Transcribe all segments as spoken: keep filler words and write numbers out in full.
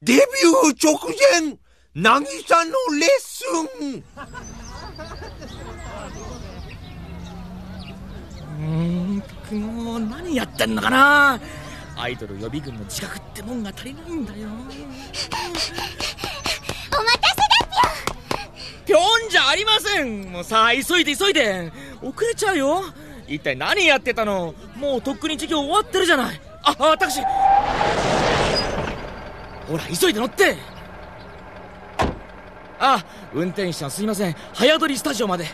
デビュー直前、渚のレッスン。 うーん、もう何やってんのかな。アイドル予備軍の自覚ってもんが足りないんだよ。 お待たせだぴょんじゃありません。もうさあ急いで急いで、遅れちゃうよ。一体何やってたの。もうとっくに授業終わってるじゃない。ああ、タクシー。ほら急いで乗って。あ、運転手さんすいません、早撮りスタジオまで。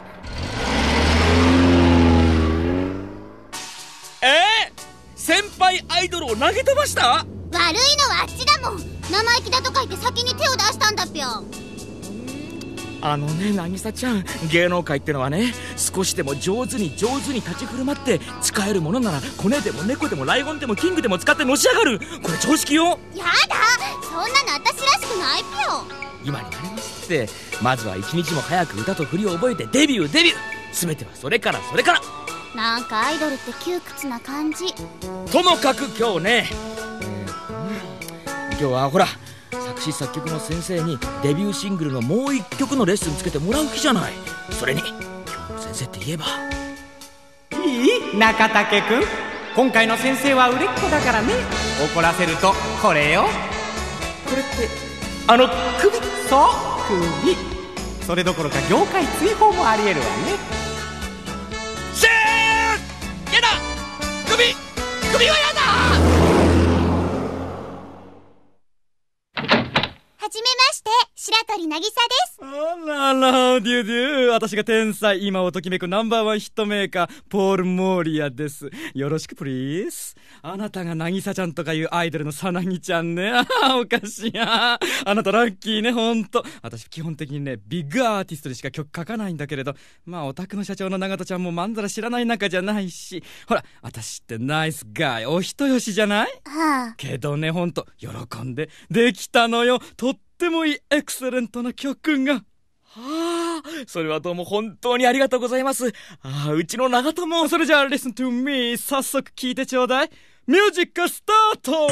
えー、先輩アイドルを投げ飛ばした。 悪いのはあっちだもん。生意気だとか言って先に手を出したんだぴょん。 あのね、渚ちゃん、芸能界ってのはね、少しでも上手に上手に立ち振る舞って使えるものならコネでも猫でもライオンでもキングでも使ってのし上がる。これ常識よ。 やだ、そんなの私らしくないぴょん。 今になりますって。まずは一日も早く歌と振りを覚えてデビューデビュー。全てはそれからそれから。 なんかアイドルって窮屈な感じ。 ともかく今日ね、えー、今日はほら作詞作曲の先生にデビューシングルのもう一曲のレッスンつけてもらう気じゃない。それに今日の先生って言えばいい中武くん、今回の先生は売れっ子だからね。怒らせるとこれよ。 これってあの首。 そう首。それどころか業界追放もありえるわね。 せーやだ、首首はやだ。 はじめまして、白鳥渚です。 あらら、デュデュー。私が天才、今をときめくナンバーワンヒットメーカー、ポール・モーリアです。よろしくプリーズ。あなたが渚ちゃんとかいうアイドルのさなぎちゃんね。ああ、おかしいや。あなたラッキーね、ほんと。私基本的にね、ビッグアーティストでしか曲書かないんだけれど、まあオタクの社長の長門ちゃんもまんざら知らない仲じゃないし、ほら、私ってナイスガイ、お人よしじゃない？ はあ。 けどね、ほんと、喜んで、できたのよ。とってもいいエクセレントな曲が。 はあ、それはどうも本当にありがとうございます。ああ、うちの長友。 それじゃあ Listen to me、 早速聴いてちょうだい。ミュージックスタート。ね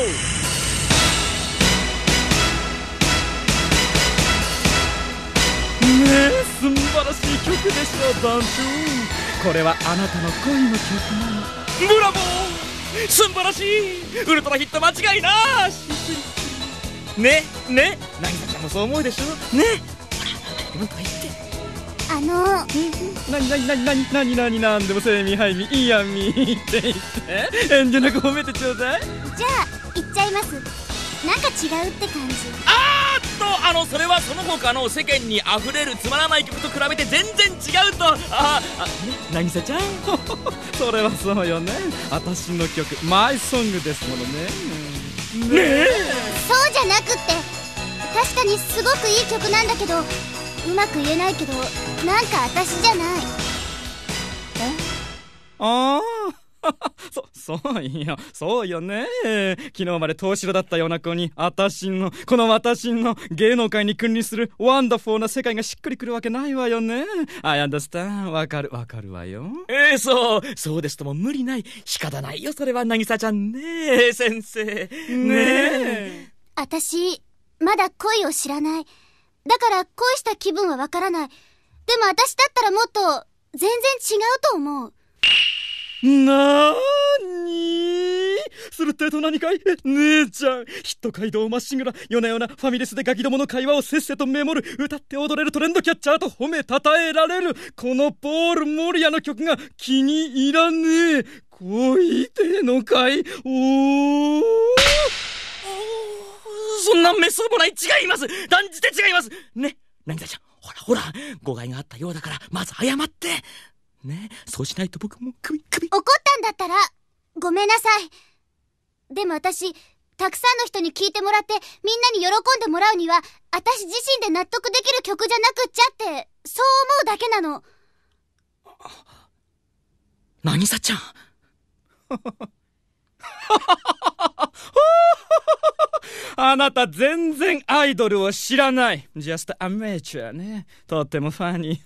え、素晴らしい曲でしょダントゥ。これはあなたの恋の曲なの。 ブラボー、素晴らしい。ウルトラヒット間違いなし。ねね、渚ちゃんもそう思うでしょね。ほら、なんか言って。 あのなになになになになになになんでもセイミハイミいいやみって言って遠慮なく褒めてちょうだい。 じゃあ言っちゃいます。なんか違うって感じ。 あーっと、あのそれはその他の世間にあふれるつまらない曲と比べて全然違うと。ああ、ね、渚ちゃんそれはそうよね。私の曲マイソングですものね。 ねえ、 そうじゃなくって、確かにすごくいい曲なんだけど、うまく言えないけど、なんか私じゃない。 ああそ、そういや、そうよね。昨日まで東城だったような子に、私の、この私の芸能界に君臨するワンダフォーな世界がしっくりくるわけないわよね。I understand。わかる、わかるわよ。 ええー、そう、そうですとも無理ない。仕方ないよ、それは渚ちゃんねえ、先生。ねえ。 私、まだ恋を知らない。だから恋した気分はわからない。でも私だったらもっと、全然違うと思う。 なーにするってえと何かい姉ちゃん、ヒット街道まっしぐら、夜な夜なファミレスでガキどもの会話をせっせとメモる、歌って踊れるトレンドキャッチャーと褒めたたえられる、このポール・モリアの曲が気に入らねえ。恋ってえのかい。おー、 そんなめっそうもない。違います、断じて違いますね。渚ちゃん、ほらほら、誤解があったようだからまず謝ってね。そうしないと僕もクビクビ。 怒ったんだったらごめんなさい。でも私、たくさんの人に聴いてもらってみんなに喜んでもらうには、私自身で納得できる曲じゃなくっちゃって、そう思うだけなの。 渚ちゃんあなた全然アイドルを知らない。 Just a amateur ね。とってもファニー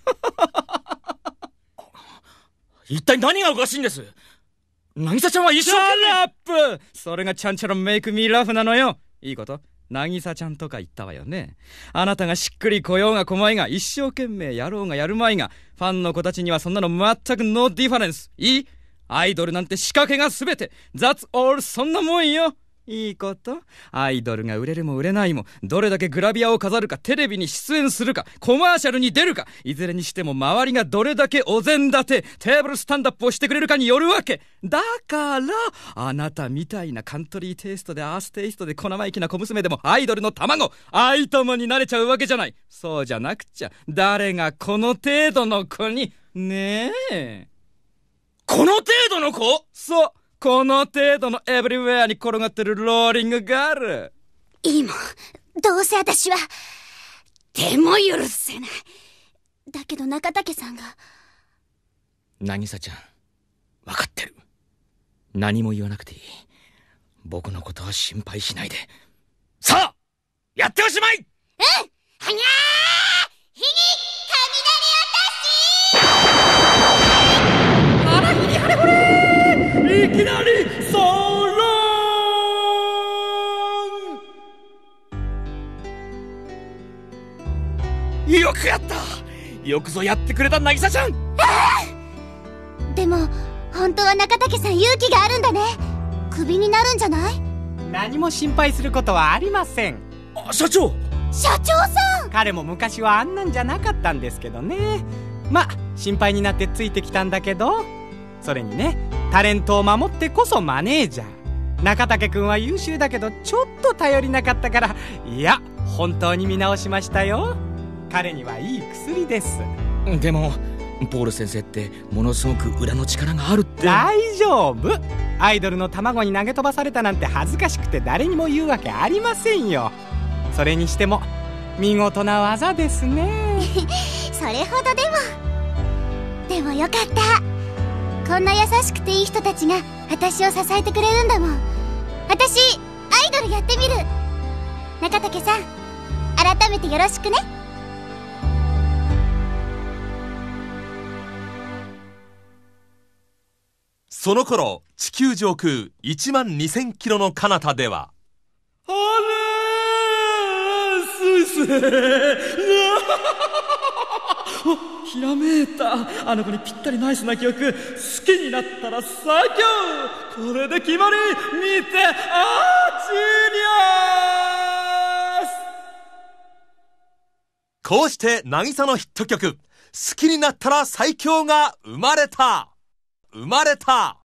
一体何がおかしいんです。渚ちゃんは一生懸命。 シャラップ。それがちゃんちゃらメイクミーラフなのよ。いいこと渚ちゃんとか言ったわよね。あなたがしっくり来ようが来まいが、一生懸命やろうがやるまいが、ファンの子たちにはそんなの全くノーディファレンス。いい？アイドルなんて仕掛けが全て。That's all。 そんなもんよ。いいこと。アイドルが売れるも売れないも、どれだけグラビアを飾るか、テレビに出演するか、コマーシャルに出るか、いずれにしても周りがどれだけお膳立て、テーブルスタンドアップをしてくれるかによるわけだから、あなたみたいなカントリーテイストでアーステイストで小生意気な小娘でもアイドルの卵、アイトモになれちゃうわけじゃない。そうじゃなくちゃ誰がこの程度の子に。ねえ、この程度の子？そう、この程度のエブリウェアに転がってるローリングガール。 いいもん、どうせ私は手も許せない。だけど中竹さんが。 渚ちゃん、分かってる。何も言わなくていい。僕のことは心配しないで。さあやっておしまい。うん、 はにゃー火に雷あら、火に晴れほれ、いきなりソロン。よくやった。よくぞやってくれた渚ちゃん。 でも本当は中竹さん勇気があるんだね。クビになるんじゃない？ 何も心配することはありません。 あ、社長。 社長さん。 彼も昔はあんなんじゃなかったんですけどね。ま、心配になってついてきたんだけど、それにね、タレントを守ってこそマネージャー。中竹くんは優秀だけどちょっと頼りなかったから、いや本当に見直しましたよ。彼にはいい薬です。 でもポール先生ってものすごく裏の力があるって。 大丈夫。アイドルの卵に投げ飛ばされたなんて恥ずかしくて誰にも言うわけありませんよ。それにしても見事な技ですね。 それほどでも。でもよかった。こんな優しくていい人たちが私を支えてくれるんだもん。私アイドルやってみる。中竹さん、改めてよろしくね。 その頃、地球上空いちまんにせんキロの彼方では、 あれー、スイスお、ひらめいた。あの子にぴったりナイスな曲。好きになったら最強。これで決まり。見て、あー、ジーニアス。 こうして渚のヒット曲、好きになったら最強が生まれた。生まれた。